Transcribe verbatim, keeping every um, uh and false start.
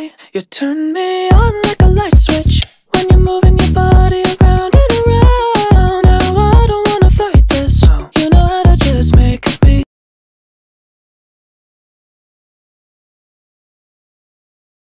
You turn me on like a light switch.